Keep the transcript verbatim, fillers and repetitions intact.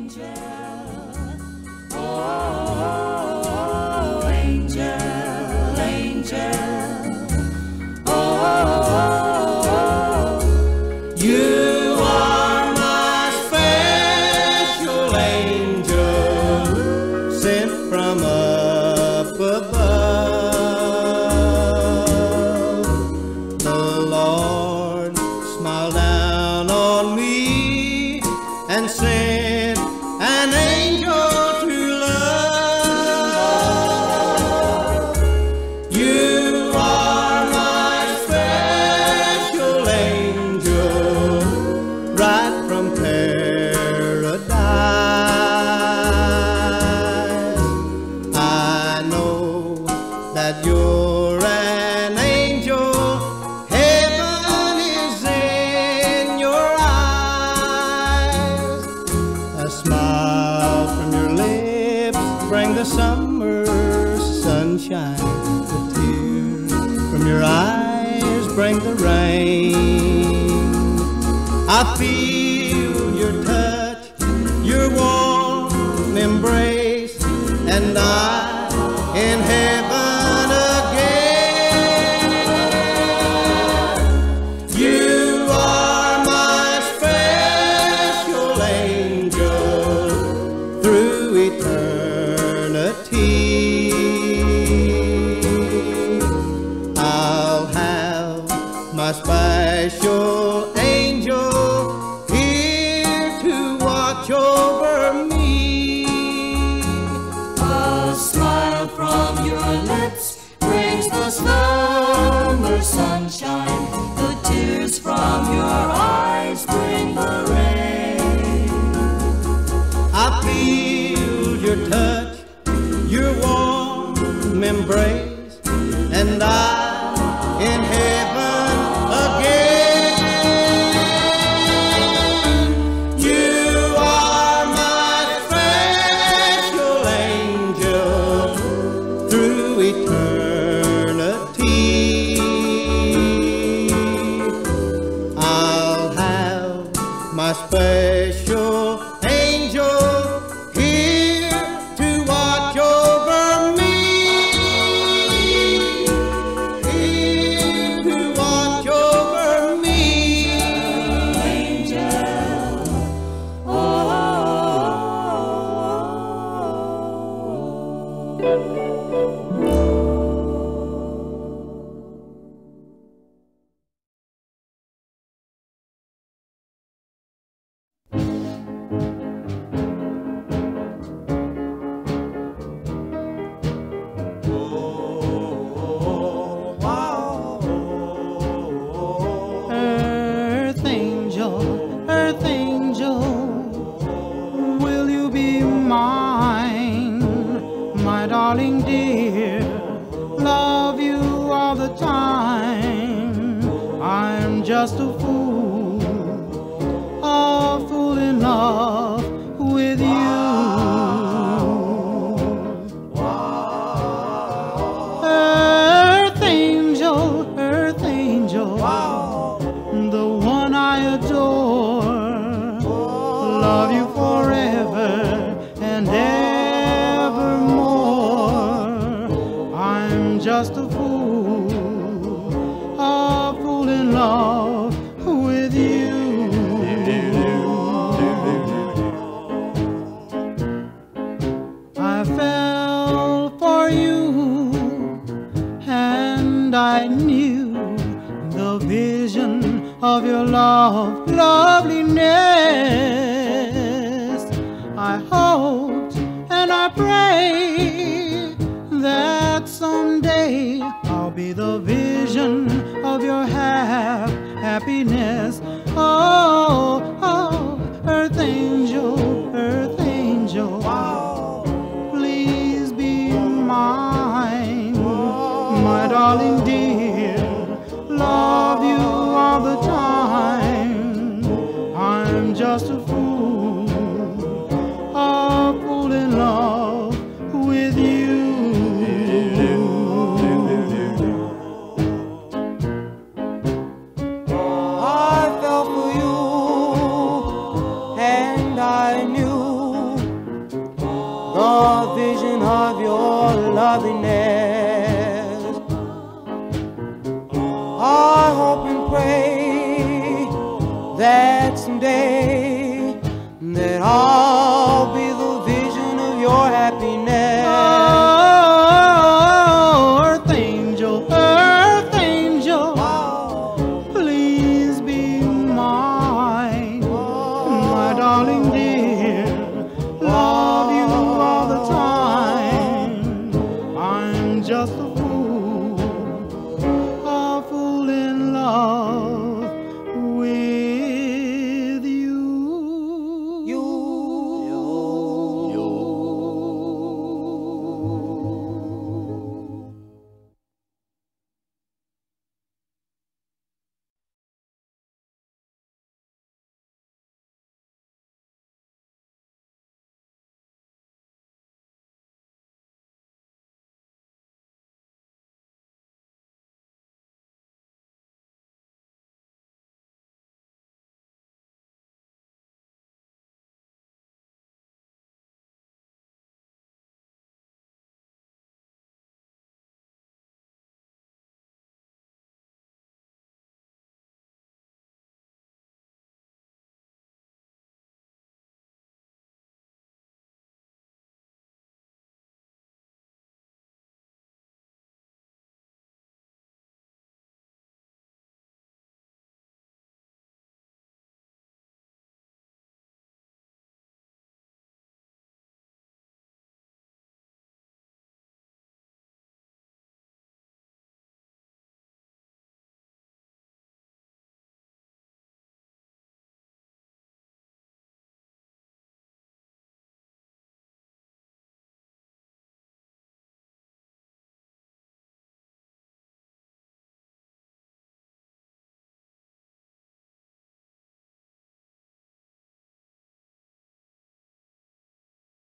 I feel your touch, your warm embrace, and I in heaven again. You are my special angel through eternity. I'll have my special over me. A smile from your lips brings the summer sunshine. The tears from your eyes bring the rain. I feel your touch, your warm embrace, and I in heaven again. My special angel here to watch over me, here to watch over me. Angel, oh. Darling dear, love you all the time. I'm just a fool, a fool in love with you. Earth angel, earth angel, the one I adore. Love you forever and ever. Just a fool, a fool in love with you. I fell for you, and I knew the vision of your love, loveliness. I hoped and I prayed that someday I'll be the vision of your hap happiness. Oh, oh, earth angel, earth angel, please be mine, my darling dear. Love you all the time. I'm just a fool, a fool in love with you. I fell for you, and I knew worthiness. I hope and pray that someday that all